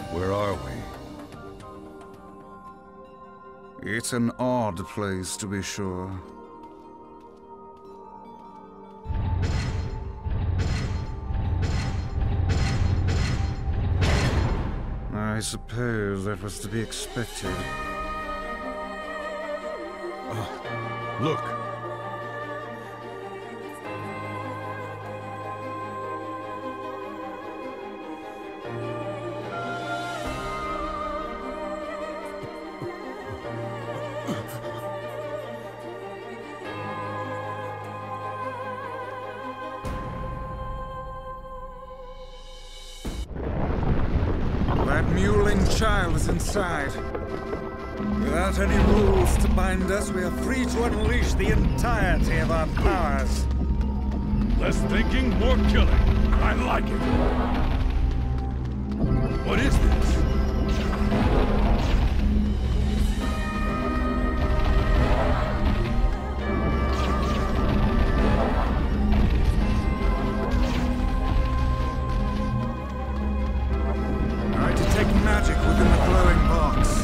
Where are we? It's an odd place, to be sure. I suppose that was to be expected. Look! That mewling child is inside. Without any rules to bind us, we are free to unleash the entirety of our powers. Less thinking, more killing. I like it. What is this? I detect magic within the glowing box.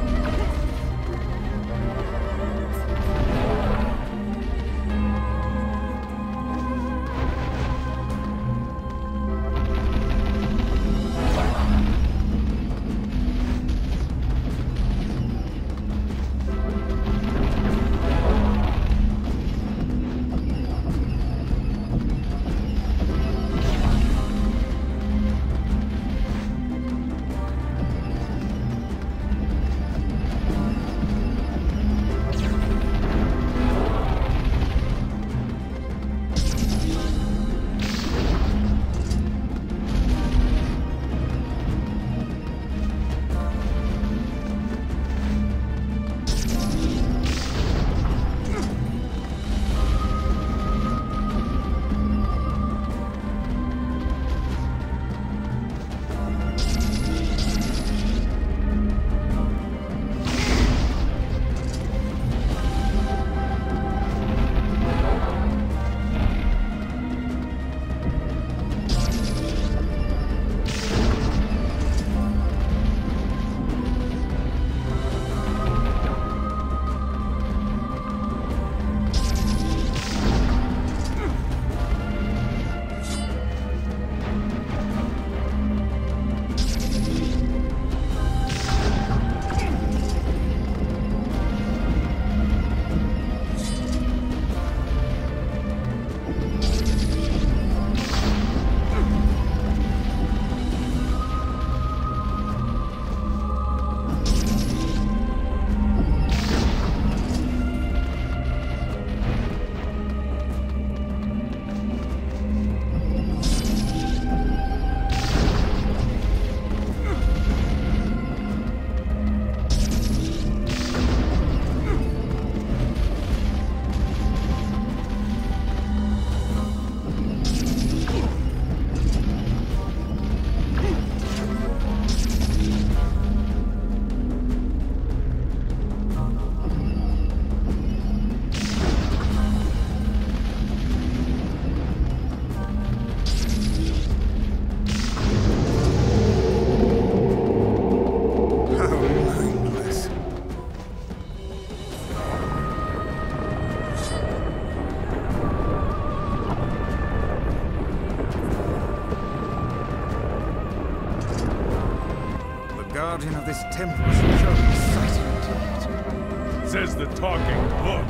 Guardian of this temple should show excitement tonight. Says the talking book.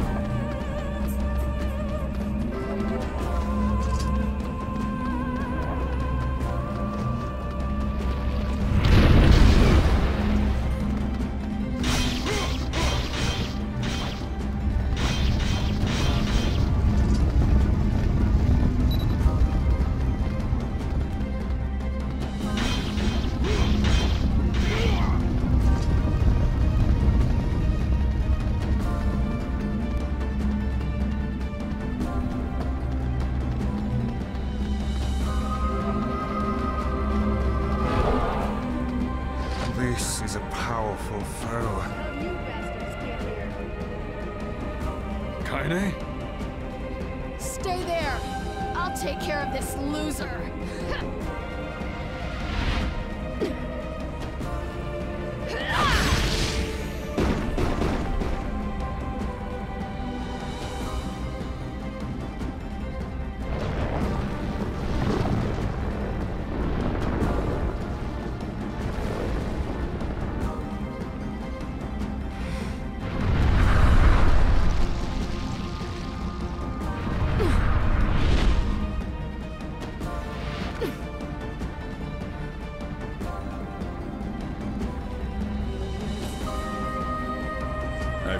This is a powerful foe. You bastards get here. Kaine? Stay there. I'll take care of this loser.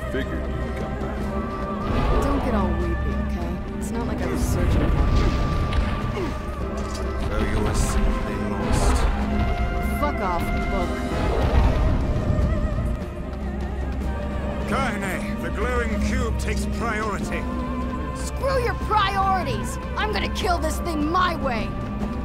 Figured you'd come back. Don't get all weepy, okay? It's not like I was searching for you. So you were simply lost. Fuck off, book. Kaine, the glowing cube takes priority. Screw your priorities! I'm gonna kill this thing my way!